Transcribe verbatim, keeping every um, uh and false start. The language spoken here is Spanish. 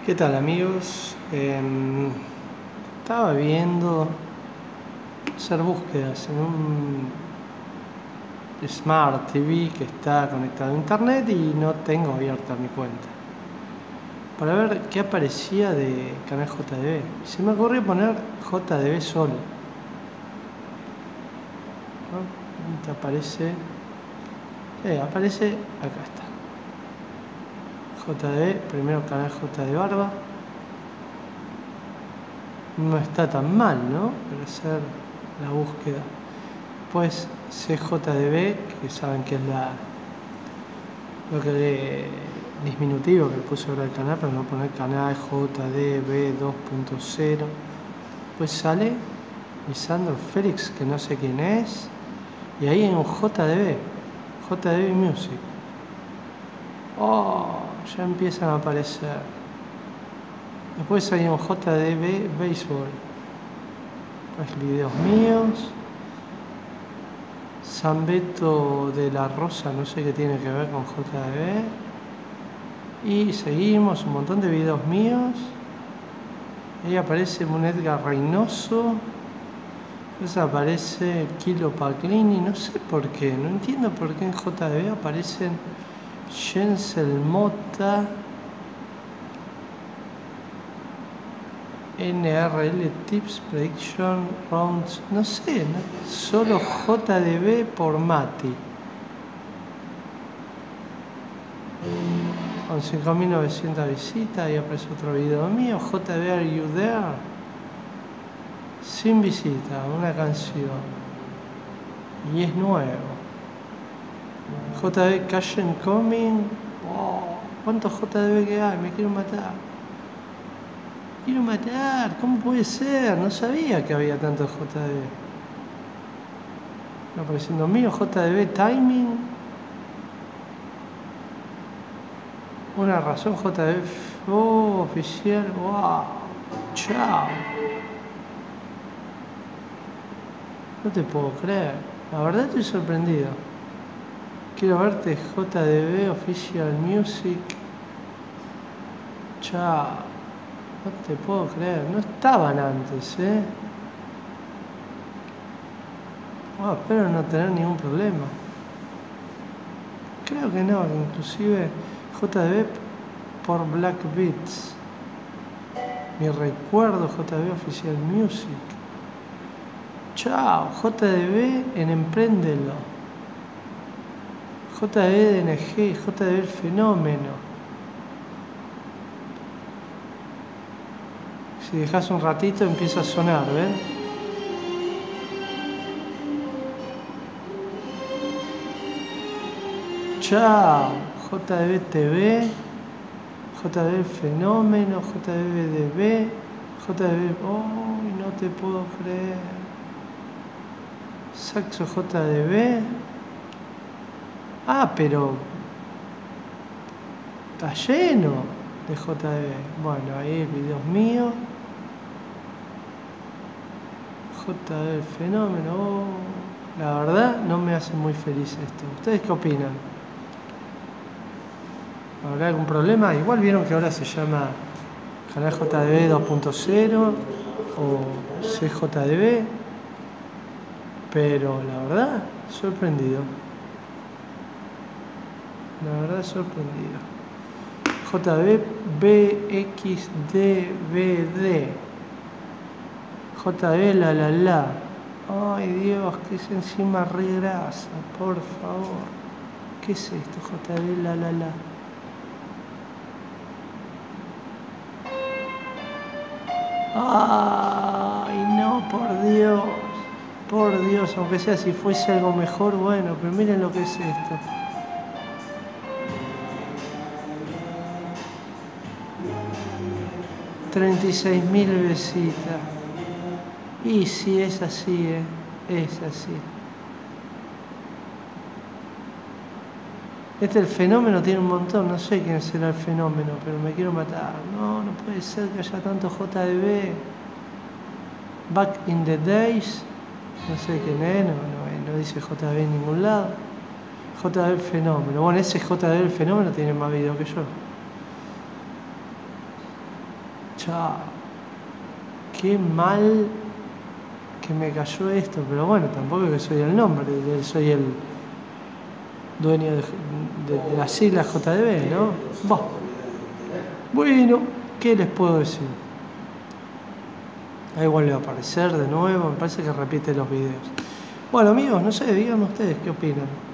¿Qué tal, amigos? Eh, estaba viendo hacer búsquedas en un Smart T V que está conectado a internet y no tengo abierta mi cuenta para ver qué aparecía de canal J D B. Se me ocurrió poner J D B solo, ¿no? Te aparece, eh, aparece acá está J D B, primero canal J D Barba. No está tan mal, ¿no? Para hacer la búsqueda. Pues C J D B, que saben que es la lo que de disminutivo que puse ahora el canal, para no poner canal J D B dos punto cero. Pues sale Lisandro Félix, que no sé quién es, y ahí hay un J D B, J D B Music. Oh, ya empiezan a aparecer. Después hay un J D B Béisbol. Pues videos míos. San Beto de la Rosa, no sé qué tiene que ver con J D B. Y seguimos, un montón de videos míos. Ahí aparece un Edgar Reynoso. Después aparece Kilo Paclini, no sé por qué, no entiendo por qué en J D B aparecen Jensel Mota, N R L Tips, Prediction Rounds, no sé, ¿no? Solo J D B por Mati. Con cinco mil novecientas visitas, ahí aparece otro video mío, J D B Are You There? Sin visita, una canción. Y es nuevo. J D B Cash and Coming. Oh, ¿cuántos J D B que hay? Me quiero matar. Quiero matar, ¿cómo puede ser? No sabía que había tantos J D B. Apareciendo mío, J D B Timing. Una razón, J D B oh, oficial. Wow, chao. No te puedo creer. La verdad estoy sorprendido. Quiero verte J D B Official Music. Chao. No te puedo creer, no estaban antes, ¿eh? Oh, espero no tener ningún problema. Creo que no, inclusive J D B por Black Beats. Mi recuerdo, J D B Official Music. Chao, J D B en Emprendelo. J D B de N G, J D B El Fenómeno. Si dejas un ratito empieza a sonar, ¿ven? Chao, J D B T V, J D B El Fenómeno, J D B D B, J D B... ¡Oh, no te puedo creer! Saxo J D B. Ah, pero... está lleno de J D B. Bueno, ahí videos míos. J D B El Fenómeno. Oh, la verdad no me hace muy feliz esto. ¿Ustedes qué opinan? ¿Habrá algún problema? Igual vieron que ahora se llama canal J D B dos punto cero o C J D B. Pero la verdad, sorprendido. La verdad, sorprendido. J D B B X D B D. J D B la la la. Ay Dios, que es encima re grasa, por favor. ¿Qué es esto? J D B la la la. Ay no, por Dios. Por Dios, aunque sea si fuese algo mejor, bueno, pero miren lo que es esto. treinta y seis mil visitas. Y sí, es así, ¿eh? Es así. Este El Fenómeno tiene un montón, no sé quién será El Fenómeno, pero me quiero matar. No, no puede ser que haya tanto J D B. Back in the Days, no sé quién es, no, no, no dice J D B en ningún lado. J D B El Fenómeno. Bueno, ese J D B El Fenómeno tiene más video que yo. Chao. Qué mal que me cayó esto, pero bueno, tampoco es que soy el nombre, soy el dueño de, de, de las siglas J D B, ¿no? Bah. Bueno, ¿qué les puedo decir? Ahí vuelve a aparecer de nuevo, me parece que repite los videos. Bueno amigos, no sé, díganme ustedes qué opinan.